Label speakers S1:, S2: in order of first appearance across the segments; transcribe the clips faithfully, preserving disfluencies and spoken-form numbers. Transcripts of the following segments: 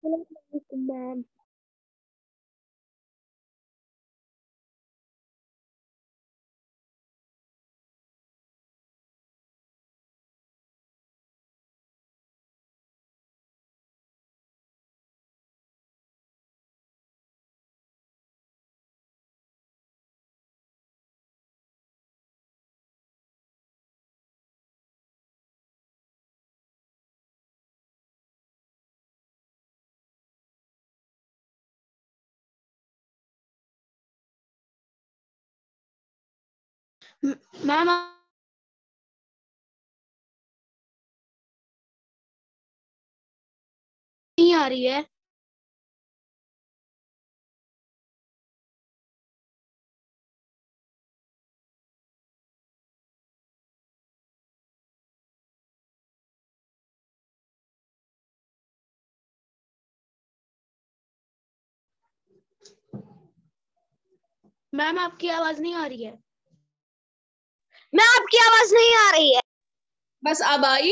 S1: Ma'am ma'am नहीं आ रही है। मैम आपकी आवाज नहीं आ रही है। मैम आपकी आवाज नहीं आ रही है।
S2: बस अब आई।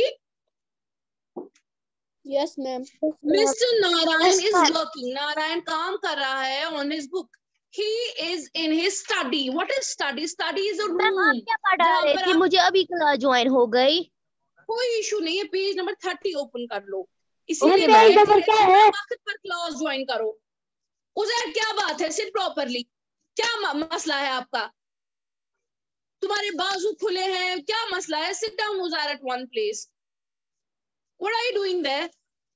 S1: Yes ma'am.
S2: Mister Narayan is working, Narayan काम कर रहा है on his book. He is in his study. What is study? Study is a
S1: ma'am आप
S2: रूम
S1: क्या पढ़ा
S2: जहां
S1: रहे
S2: पर
S1: थे?
S2: आप,
S1: मुझे अभी क्लास ज्वाइन हो गई।
S2: कोई इशू नहीं है, पेज नंबर थर्टी ओपन कर लो।
S1: मैम
S2: इसीलिए
S1: पेज
S2: बैठे
S1: नंबर
S2: रहते
S1: क्या
S2: हो ना,
S1: है?
S2: वक्त पर क्लास ज्वाइन करो। उधर क्या बात है? Sit properly. क्या म- मसला है आपका? तुम्हारे बाजू खुले हैं, क्या मसला है? Sit down Uzair at one place. What are you doing there?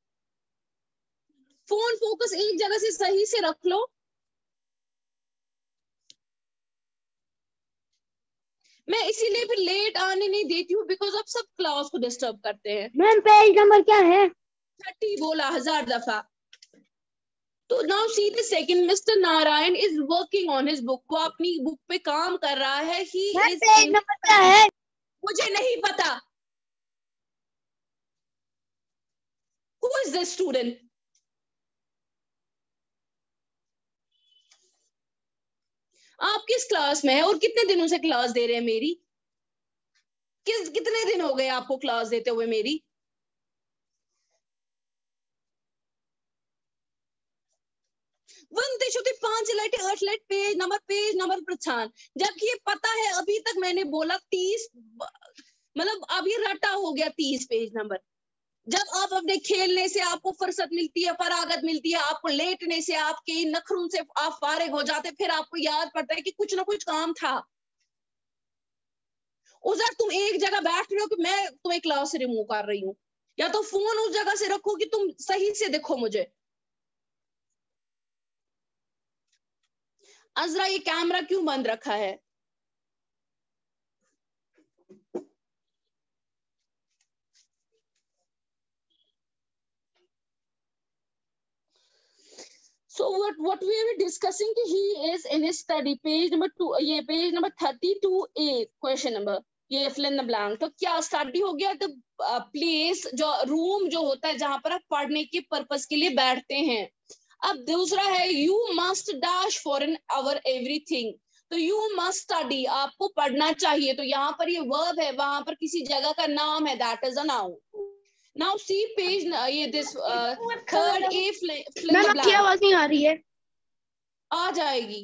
S2: Phone focus एक जगह से सही से रख लो। मैं इसीलिए फिर लेट आने नहीं देती हूँ, बिकॉज आप सब क्लास को डिस्टर्ब करते हैं।
S1: मैम पेज नंबर क्या है?
S2: थर्टी बोला हजार दफा। तो now see the second, mister Narayan is working on his book. वो अपनी बुक पे काम कर रहा है। He
S1: ma'am
S2: is
S1: page
S2: in
S1: number क्या है?
S2: मुझे नहीं पता। Who is this student? आप किस क्लास में है और कितने दिनों से क्लास दे रहे हैं मेरी? किस कितने दिन हो गए आपको क्लास देते हुए मेरी? वंदे शुति पांच लाइट आठ light page number page number प्रछान। जबकि ये पता है, अभी तक मैंने बोला तीस, मतलब अभी रटा हो गया तीस पेज नंबर। जब आप अपने खेलने से आपको फुर्सत मिलती है, फरागत मिलती है, आपको लेटने से, आपके इन नखरों से आप फारिग हो जाते, फिर आपको याद पड़ता है कि कुछ ना कुछ काम था। उधर तुम एक जगह बैठ रहे हो कि मैं तुम्हें क्लास से रिमूव कर रही हूँ, या तो फोन उस जगह से रखो कि तुम सही से देखो मुझे। अजरा ये कैमरा क्यों बंद रखा है? So what what we are discussing कि he is in his study, page number two, ये page number thirty-two A, question number, ये fill in the blank। तो क्या स्टडी हो गया? तो प्लेस जो रूम जो होता है जहां पर आप पढ़ने के पर्पस के लिए बैठते हैं। अब दूसरा है you must dash for an hour everything. तो यू मस्ट स्टडी, आपको पढ़ना चाहिए। तो यहाँ पर ये वर्ब है, वहां पर किसी जगह का नाम है, that is a noun. Now see page ये this uh, third A, fill in
S1: ma'am
S2: the
S1: आपकी
S2: blank।
S1: आवाज नहीं आ रही है।
S2: आ जाएगी।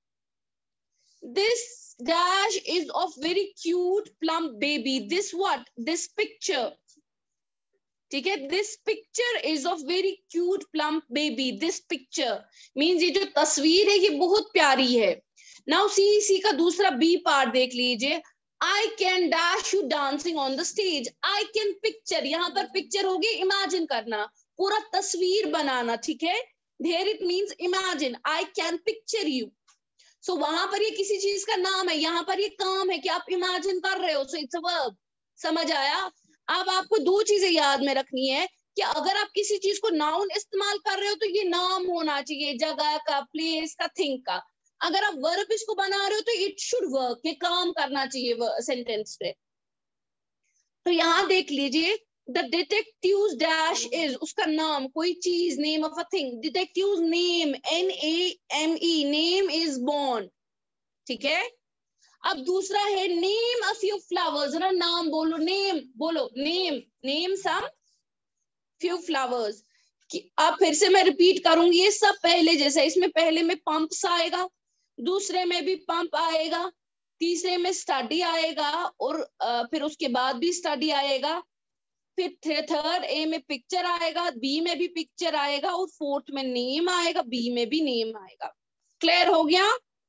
S2: This dash is of very cute plump baby. This what? This picture. ठीक है, this picture is of very cute plump baby. This picture means ये जो तस्वीर है ये बहुत प्यारी है। Now see इसी का दूसरा B पार्ट देख लीजिए। I can dash you dancing on the stage. I can picture, यहाँ पर पिक्चर होगी इमेजिन करना, पूरा तस्वीर बनाना। ठीक है, there it means imagine. I can picture you. So so, वहां पर ये किसी चीज का नाम है, यहाँ पर ये काम है कि आप इमेजिन कर रहे हो। So it's a verb. समझ आया? अब आपको दो चीजें याद में रखनी है कि अगर आप किसी चीज को नाउन इस्तेमाल कर रहे हो तो ये नाम होना चाहिए, जगह का, प्लेस का, थिंग का। अगर आप वर्ब इसको बना रहे हो तो इट शुड वर्क, ये काम करना चाहिए सेंटेंस पे। तो यहाँ देख लीजिए, द डिटेक्टिव डैश इज, उसका नाम, कोई चीज, name of a thing. Detective name, N A M E, name is Bourne. ठीक है, अब दूसरा है नेम अ फ्यू फ्लावर्स। जरा नाम बोलो, नेम बोलो, name name some few flowers. कि अब फिर से मैं रिपीट करूंगी, ये सब पहले जैसा। इसमें पहले में पंप्स आएगा, दूसरे में भी पंप आएगा, तीसरे में स्टडी आएगा, और आ, फिर उसके बाद भी स्टडी आएगा, फिर थर्ड ए में पिक्चर आएगा, बी में भी पिक्चर आएगा, और फोर्थ में नेम आएगा, बी में भी नेम आएगा। क्लियर हो गया?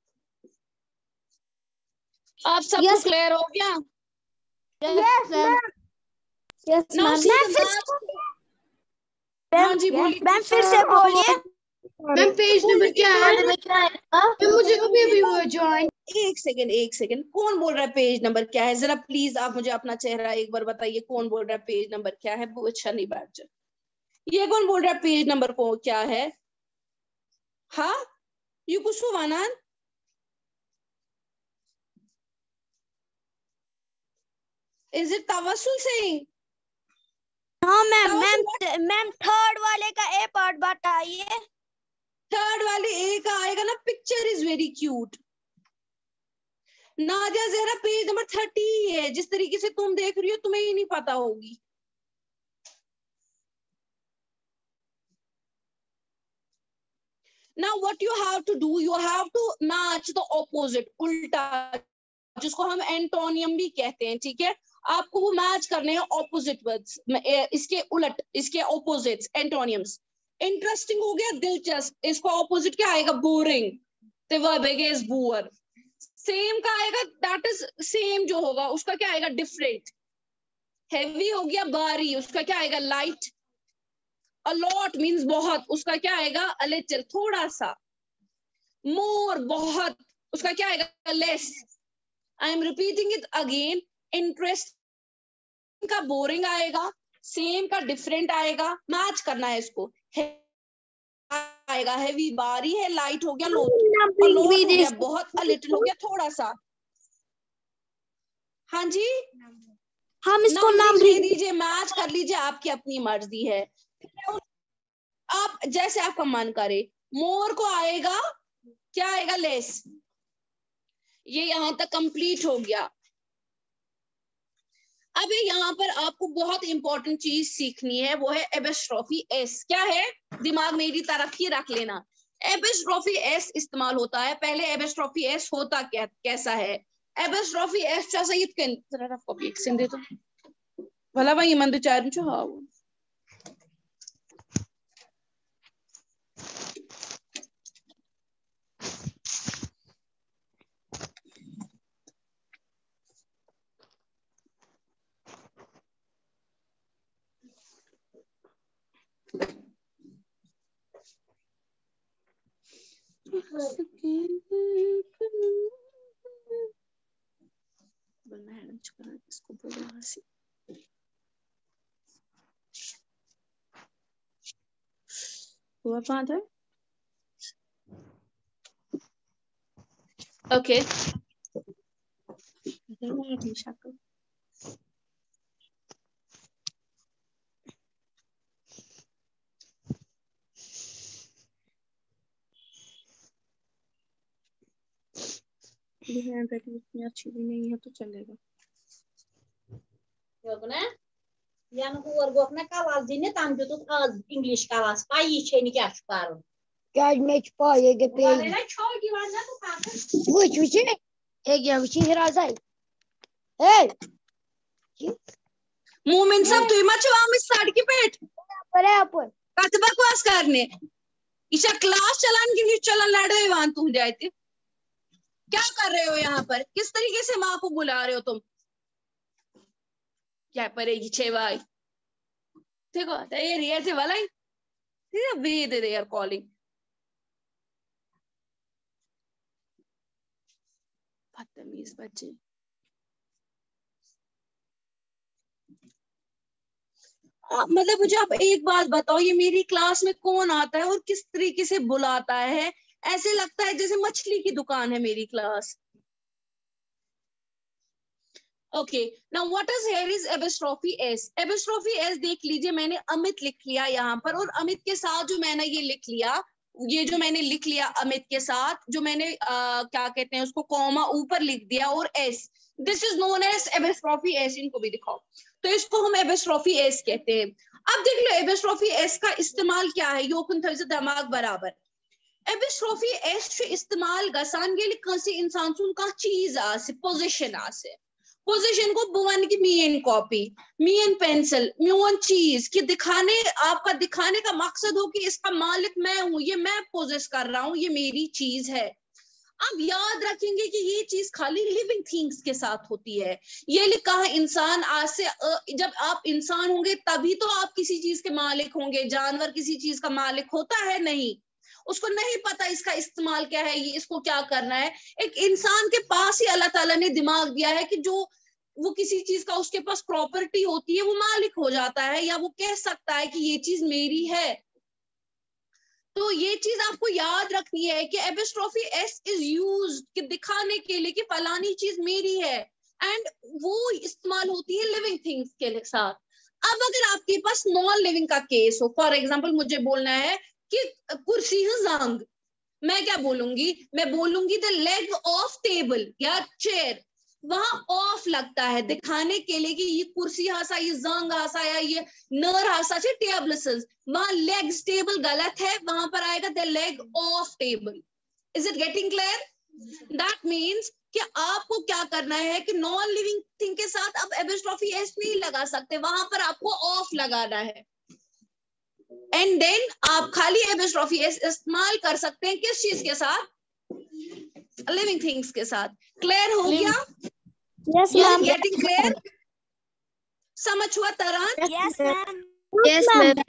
S2: आप सबको yes. क्लियर हो गया?
S1: Yes ma'am. Yes ma'am.
S2: हाँ जी बोलिए
S1: मैम, फिर से बोलिए मैम। पेज नंबर क्या है? मैम मुझे अभी अभी हुआ ज्वाइन।
S2: एक सेकंड एक सेकंड, कौन बोल रहा है पेज नंबर क्या है? जरा प्लीज आप मुझे अपना चेहरा एक बार बताइए, कौन बोल रहा है पेज नंबर क्या है? वो अच्छा नहीं बैठ जाए। ये कौन बोल रहा है पेज नंबर को क्या है? हाँ यू कुछ वानान इज इट तवस्सुल सिंह?
S1: हाँ मैम। मैम मैम थर्ड वाले का ए पार्ट बताइए।
S2: थर्ड वाले ए का आएगा ना, picture is very cute. Nadia Zahra page number thirty है, जिस तरीके से तुम देख रही हो तुम्हें ही नहीं पता होगी। Now what you have to do, you have to match the opposite, उल्टा, जिसको हम एंटोनियम भी कहते हैं, ठीक है? आपको वो मैच करने हैं ऑपोजिट वर्ड्स, इसके उलट, इसके ऑपोजिट्स, एंटोनियम्स। इंटरेस्टिंग हो गया, दिलचस्प। इसको ऑपोजिट क्या आएगा? बोरिंग। तो वर्ब है बोर। सेम का आएगा, दैट इज सेम जो होगा उसका क्या आएगा? डिफरेंट। हेवी हो गया, भारी, उसका क्या आएगा? लाइट। a lot means बहुत, उसका क्या आएगा? a little, थोड़ा सा। more, बहुत, उसका क्या आएगा? less। I am repeating it again, interest का boring आएगा, same का different आएगा, मैच करना है इसको। आएगा heavy, भारी है, light हो गया, low, a lot हो गया बहुत, a little हो गया थोड़ा सा। हाँ जी,
S1: हम इसको नाम
S2: दे दीजिए, मैच कर लीजिए, आपकी अपनी मर्जी है। आप जैसे आपका मन करे। मोर को आएगा क्या आएगा? लेस। ये यहां तक कंप्लीट हो गया। अब यहाँ पर आपको बहुत इंपॉर्टेंट चीज सीखनी है, वो है एपिस्ट्रोफी एस। क्या है? दिमाग मेरी तरफ ही रख लेना। एपिस्ट्रोफी एस इस्तेमाल होता है। पहले एपिस्ट्रोफी एस होता क्या, कैसा है? एपिस्ट्रोफी एस जैसा ये जरा कॉपी एक सिंह दे दो भला भाई मन तो चार जो हाँ वो इसको बोलो से हुआ बात है। ओके इतनी अच्छी भी नहीं है तो चलेगा।
S3: इंग्लिश क्लास पाई क्या
S1: क्या मैं पाए के पे वो चुचे एक या विची राजा है
S2: मोमिन सब तुई मा छवा में साड़ की पेट
S1: परे अपन
S2: कत बकवास करने ईशा क्लास चलान की चलन लड़े वान तू जाए थे। क्या कर रहे हो यहाँ पर? किस तरीके से माँ को बुला रहे हो तुम? क्या परेगी छे भाई देखो ये रिया से वाला ही वे दे दे यार कॉलिंग बदतमीज बच्चे। मतलब मुझे आप एक बात बताओ, ये मेरी क्लास में कौन आता है और किस तरीके से बुलाता है? ऐसे लगता है जैसे मछली की दुकान है मेरी class. Okay now what is here is apostrophe S. Apostrophe S देख लीजिए, मैंने अमित लिख लिया यहाँ पर, और अमित के साथ जो मैंने ये लिख लिया ये जो मैंने लिख लिया अमित के साथ, जो मैंने आ, क्या कहते हैं उसको कॉमा ऊपर लिख दिया और S, this is known as apostrophe S. इनको भी दिखाओ, तो इसको हम एपिस्ट्रोफी एस कहते हैं। अब देख लो एपिस्ट्रोफी एस का इस्तेमाल क्या है, योकन थर्ज दिमाग बराबर। एपिस्ट्रोफी एस से इस्तेमाल गसान गेली कंसी इंसान सुन का चीज आसे, पोजीशन आसे, पोजीशन को बुवन की मीन कॉपी, मीन पेंसिल, म्यून चीज कि दिखाने, आपका दिखाने का मकसद हो कि इसका मालिक मैं हूं, ये मैं पोजेस कर रहा हूं, ये मेरी चीज है। अब याद रखेंगे कि ये चीज खाली लिविंग थिंग्स के साथ होती है। ये लिखा है इंसान आज से, जब आप इंसान होंगे तभी तो आप किसी चीज के मालिक होंगे। जानवर किसी चीज का मालिक होता है नहीं, उसको नहीं पता इसका इस्तेमाल क्या है, ये इसको क्या करना है। एक इंसान के पास ही अल्लाह ताला ने दिमाग दिया है कि जो वो किसी चीज का उसके पास प्रॉपर्टी होती है वो मालिक हो जाता है, या वो कह सकता है कि ये चीज मेरी है। तो ये चीज आपको याद रखनी है कि एपिस्ट्रोफी एस इज यूज्ड कि दिखाने के लिए कि फलानी चीज मेरी है, एंड वो इस्तेमाल होती है लिविंग थिंग्स के साथ। अब अगर आपके पास नॉन लिविंग का केस हो, फॉर एग्जांपल मुझे बोलना है कि कुर्सी है जंग, मैं क्या बोलूंगी, मैं बोलूंगी द लेग ऑफ टेबल या चेयर। वहां ऑफ लगता है दिखाने के लिए कि ये कुर्सी हासा, ये जंग हासा, या ये नर हासा से टेबल, वहां लेग्स टेबल गलत है, वहां पर आएगा the leg of table. Is it getting clear? That means कि आपको क्या करना है कि नॉन लिविंग थिंग के साथ अब एपिस्ट्रोफी एस नहीं लगा सकते, वहां पर आपको ऑफ लगाना है। एंड देन आप खाली एपिस्ट्रोफी एस इस्तेमाल कर सकते हैं किस चीज के साथ, लिविंग थिंग्स के साथ। क्लियर हो गया?
S1: Yes ma'am.
S2: Getting clear? समझ हुआ तरह?
S1: Yes ma'am. Yes ma'am.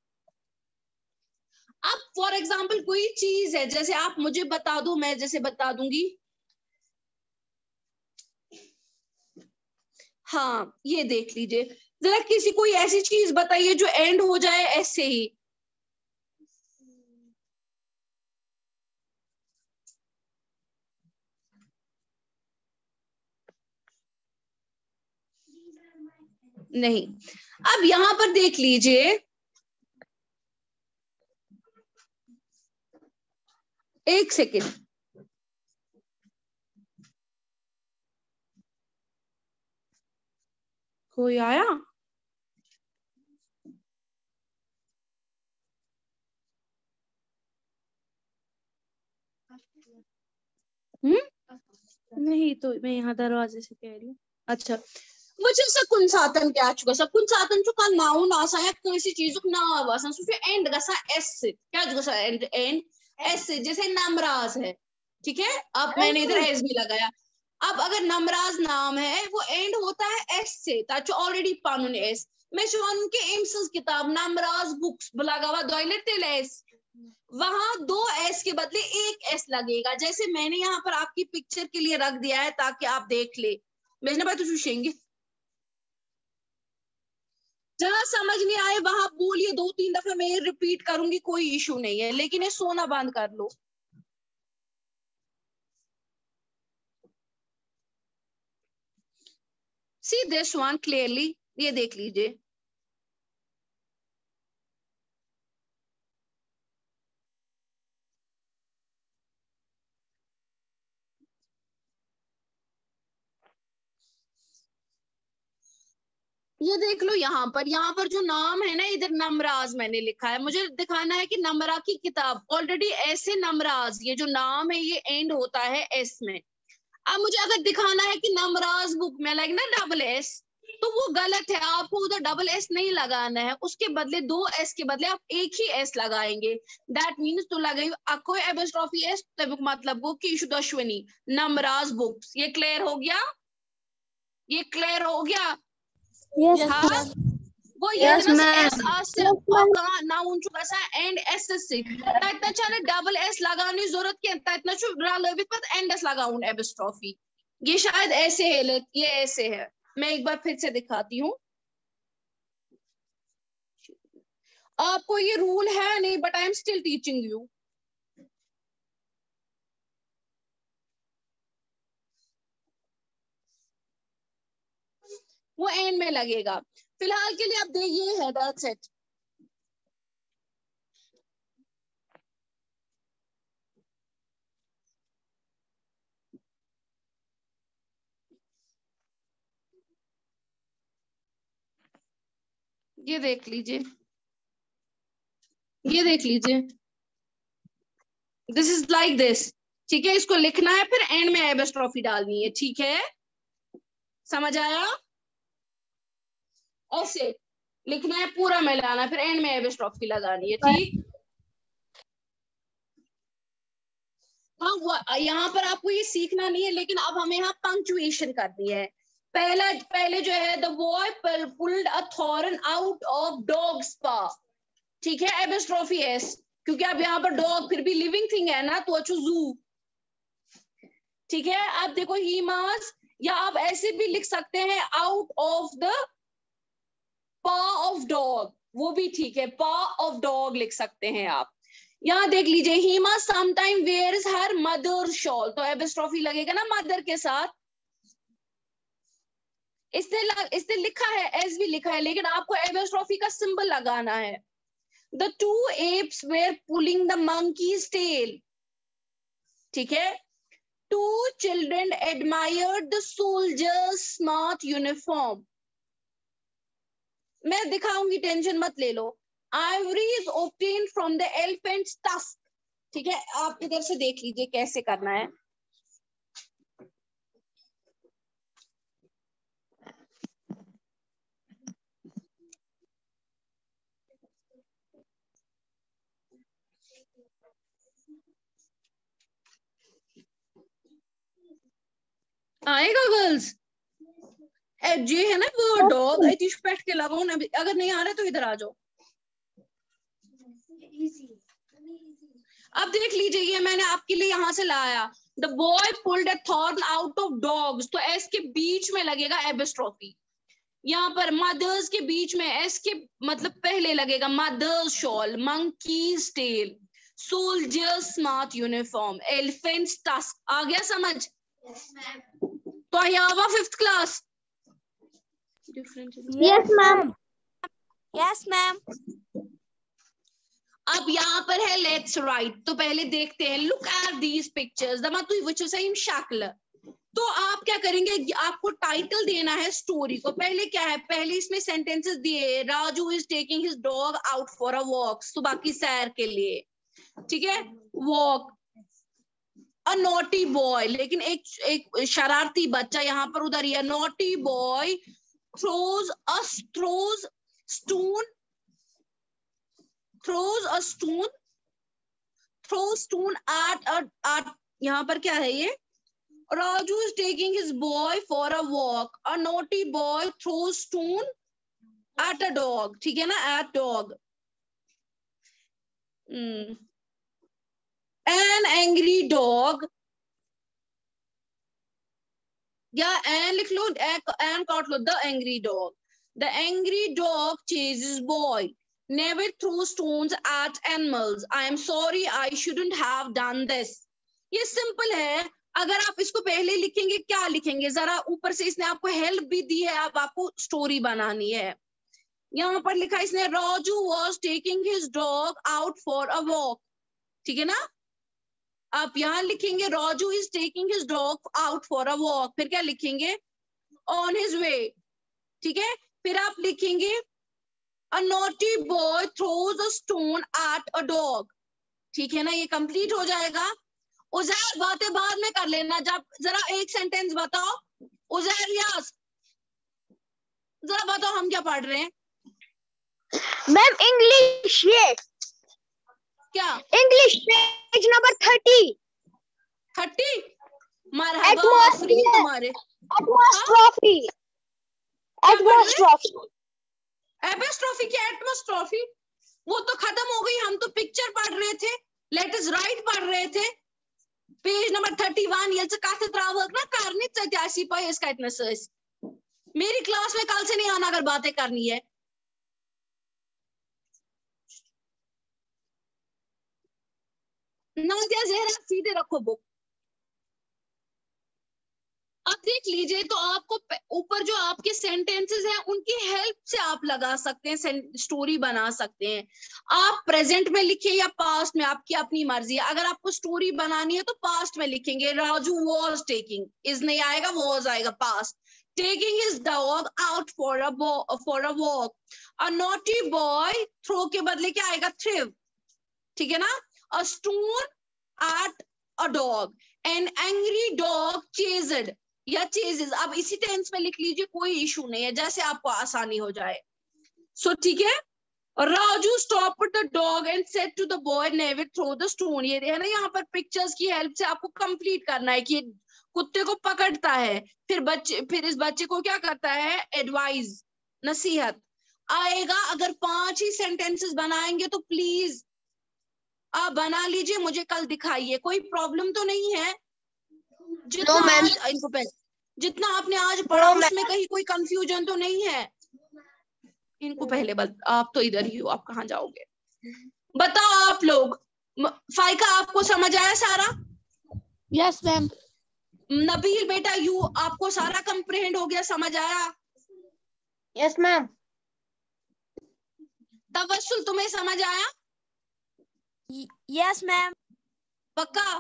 S2: अब फॉर एग्जाम्पल कोई चीज है, जैसे आप मुझे बता दो, मैं जैसे बता दूंगी, हाँ ये देख लीजिए जरा, किसी कोई ऐसी चीज बताइए जो एंड हो जाए ऐसे ही। नहीं। अब यहां पर देख लीजिए, एक सेकेंड, कोई आया? हम्म नहीं, तो मैं यहाँ दरवाजे से कह रही हूँ। अच्छा, मुझे सकुन सातन क्या चुका, सकुन सातन चुका नाउन आसा है किसी चीज को नाम आसा, सुफे एंड गसा एस से, क्या गसा एंड एंड एस से, जैसे नमराज है, ठीक है, अब मैंने इधर एस भी लगाया। अब अगर नमराज नाम है वो एंड होता है एस से, ताकि ऑलरेडी पानुन एस, मैं शुरू के एम्स किताब नमराज बुक्स लगावा दोइले तेल एस, वहां दो एस के बदले एक एस लगेगा, जैसे मैंने यहाँ पर आपकी पिक्चर के लिए रख दिया है ताकि आप देख ले। भेजना भाई तो चूसेंगे, जहां समझ नहीं आए वहां बोलिए, दो तीन दफा मैं रिपीट करूंगी, कोई इशू नहीं है, लेकिन ये सोना बंद कर लो। सी दिस वन क्लियरली, ये देख लीजिए, ये देख लो यहाँ पर, यहाँ पर जो नाम है ना, इधर नमराज मैंने लिखा है, मुझे दिखाना है कि नमरा की किताब, ऑलरेडी ऐसे नमराज, ये जो नाम है ये एंड होता है एस में। अब मुझे अगर दिखाना है कि नमराज बुक में लगे ना डबल एस, तो वो गलत है, आपको उधर डबल एस नहीं लगाना है, उसके बदले दो एस के बदले आप एक ही एस लगाएंगे। दैट मीन्स तो लगाई अको एपिस्ट्रोफी एस, तब मतलब वो कि अश्विनी नमराज बुक्स। ये क्लियर हो गया? ये क्लियर हो गया?
S1: यस
S2: हाँ, वो ये
S1: Yes,
S2: ना
S1: ma'am.
S2: एस आसे और ना उनचु कसा एंड एस से इतना चाहे डबल एस लगाने जरूरत के इतना छु रालवित पत एंड एस लगाऊं एपिस्ट्रोफी, ये शायद ऐसे है, ये ऐसे है। मैं एक बार फिर से दिखाती हूँ आपको, ये रूल है नहीं, but I am still teaching you. वो एंड में लगेगा, फिलहाल के लिए आप दे, ये है दैट्स इट। ये देख लीजिए, ये देख लीजिए, दिस इज लाइक दिस, ठीक है। इसको लिखना है, फिर एंड में एपिस्ट्रॉफी डालनी है, ठीक है, समझ आया? ऐसे लिखना है, पूरा मिलाना है, फिर एंड में एपिस्ट्रॉफी लगानी है, ठीक। हाँ, यहाँ पर आपको ये सीखना नहीं है, लेकिन अब हमें यहाँ पंक्चुएशन करनी है। पहला पहले जो है, the boy pulled a thorn out of dog's paw, ठीक है, एपिस्ट्रॉफी एस, क्योंकि अब यहाँ पर डॉग फिर भी लिविंग थिंग है ना, तो अच्छो जू, ठीक है। अब देखो ही मास, या आप ऐसे भी लिख सकते हैं out of the paw of dog, वो भी ठीक है, पा ऑफ डॉग लिख सकते हैं आप। यहाँ देख लीजिए, he must sometime wears her mother shawl, तो एपिस्ट्रॉफी लगेगा ना मदर के साथ। इसने लग, इसने लिखा है, एस भी लिखा है, लेकिन आपको एपिस्ट्रॉफी का सिंबल लगाना है। The two apes were pulling the monkey's tail, ठीक है। Two children admired the soldiers' smart uniform, मैं दिखाऊंगी, टेंशन मत ले लो। Ivory is obtained from the elephant's tusk, ठीक है। आप इधर से देख लीजिए कैसे करना है। आएगा गर्ल्स? जे है ना वो डॉग, इतिश बैठ के लगाओ ना, अगर नहीं आ रहा तो इधर आ जाओ। अब देख लीजिए, ये मैंने आपके लिए यहां से लाया, the boy pulled a thorn out of dog's, तो एस के बीच में लगेगा एपिस्ट्रॉफी। यहाँ पर मदर्स के बीच में एस के मतलब पहले लगेगा mother's shawl, monkey's tail, soldiers' smart uniform, elephant's tusk. आ गया समझ? तो आया fifth class.
S1: Yes ma'am, yes ma'am.
S2: अब यहाँ पर है लेट्स राइट, तो पहले देखते हैं, look at these pictures the मतु विच सेम शक्ल। तो आप क्या करेंगे, आपको टाइटल देना है स्टोरी को। पहले क्या है, पहले इसमें सेंटेंसेस दिए, Raju is taking his dog out for a walk, सुबह की सैर के लिए, ठीक है, वॉक। अ नॉटी बॉय, लेकिन एक एक शरारती बच्चा यहाँ पर उधर ही है, naughty boy throws a throws stone throws a stone throws stone at a at यहाँ पर क्या है ये, Raju is taking his boy for a walk, a naughty boy throws stone at a dog, ठीक है ना, at dog. hmm. An angry dog, या an लिख लो, an काट लो, the angry dog, the angry dog chases boy, never throw stones at animals, I am sorry I shouldn't have done this. ये simple है, अगर आप इसको पहले लिखेंगे, क्या लिखेंगे जरा, ऊपर से इसने आपको हेल्प भी दी है, अब आपको स्टोरी बनानी है। यहाँ पर लिखा है इसने, Raju was taking his dog out for a walk, ठीक है ना। आप यहाँ लिखेंगे Raju is taking his dog out for a walk, फिर क्या लिखेंगे, on his way, ठीक है। फिर आप लिखेंगे a naughty boy throws a stone at a dog, ठीक है ना, ये कंप्लीट हो जाएगा। उजैर बातें बाद में कर लेना, जब जरा एक सेंटेंस बताओ, उजैर रियाज जरा बताओ हम क्या पढ़ रहे हैं।
S1: मैम इंग्लिश, ये
S2: क्या
S1: English page number thirty.
S2: Thirty मरहबा फ्री तुम्हारे।
S1: एटमॉस्ट्रॉफी, एटमॉस्ट्रॉफी,
S2: एपिस्ट्रॉफी क्या एटमॉस्ट्रॉफी, वो तो खत्म हो गई, हम तो पिक्चर पढ़ रहे थे, लेट अस राइट पढ़ रहे थे। पेज नंबर थर्टी वन ये कथ त्रा ना करनी ची पे कतन सस, मेरी क्लास में कल से नहीं आना अगर बातें करनी है। नादिया ज़हरा सीधे रखो बुक। अब देख लीजिए तो आपको ऊपर जो आपके सेंटेंसेस हैं उनकी हेल्प से आप लगा सकते हैं, स्टोरी बना सकते हैं। आप प्रेजेंट में लिखे या पास्ट में, आपकी अपनी मर्जी है। अगर आपको स्टोरी बनानी है तो पास्ट में लिखेंगे, राजू वॉज टेकिंग, इज नहीं आएगा, वॉज आएगा, past. Taking his dog out for a for a walk. A naughty boy, throw के बदले क्या आएगा, थ्रिव, ठीक है ना। A stone at a dog, an angry dog chased या चेजेस। अब इसी टेंस में लिख लीजिए, कोई इशू नहीं है, जैसे आपको आसानी हो जाए। सो so, ठीक है। Raju stop the dog and said to the boy never throw the stone. ये है ना, यहाँ पर पिक्चर्स की हेल्प से आपको कंप्लीट करना है कि कुत्ते को पकड़ता है, फिर बच्चे फिर इस बच्चे को क्या करता है, एडवाइस, नसीहत आएगा। अगर पांच ही सेंटेंसेस बनाएंगे तो प्लीज आप बना लीजिए, मुझे कल दिखाइए, कोई प्रॉब्लम तो नहीं है। जितना
S1: no,
S2: आज इनको पहले जितना आपने आज पढ़ा no, उसमें कहीं कोई कंफ्यूजन तो नहीं है। इनको पहले बत, आप तो इधर ही हो, आप कहाँ जाओगे, बताओ आप लोग। फाइका आपको समझ आया सारा?
S1: Yes ma'am.
S2: नबील बेटा, यू आपको सारा कंप्रहेंड हो गया, समझ आया?
S1: Yes ma'am.
S2: तवस्सुल तुम्हें समझ आया?
S1: Yes ma'am.
S2: पक्का?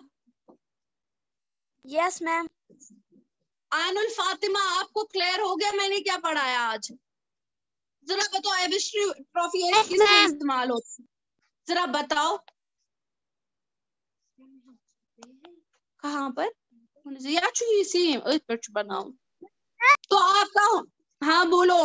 S1: Yes ma'am.
S2: आनुल फातिमा, आपको क्लियर हो गया मैंने क्या पढ़ाया आज? जरा बताओ, एबिस्ट्री ट्रॉफी किस लिए इस्तेमाल होती, जरा बताओ कहाँ पर बनाओ तो आपका। हाँ बोलो।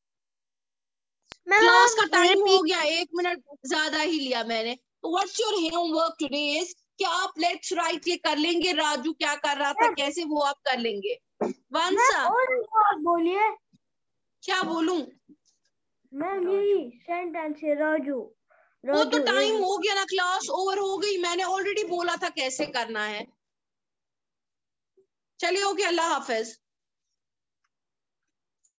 S2: क्लास का टाइम हो गया, एक मिनट ज्यादा ही लिया मैंने। तो what's your homework today is, क्या आप लेट्स राइट ये कर लेंगे? राजू क्या कर रहा था, कैसे, वो आप कर लेंगे। वंसा
S1: बोलिए।
S2: क्या बोलूं
S1: मैम? यही सेंटेंस है, राजू।
S2: वो तो टाइम हो गया ना, क्लास ओवर हो गई, मैंने ऑलरेडी बोला था कैसे करना है। चलिए ओके, अल्लाह हाफिज।